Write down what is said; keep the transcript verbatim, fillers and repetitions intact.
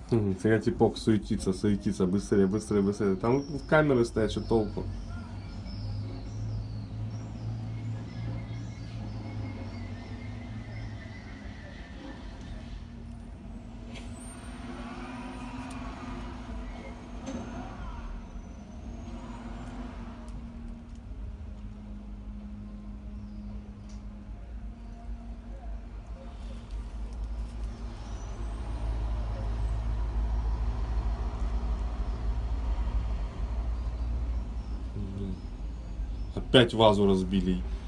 Мгм, Фига типок суетится, суетится, быстрее, быстрее, быстрее. Там камеры стоят, что толку? Опять вазу разбили.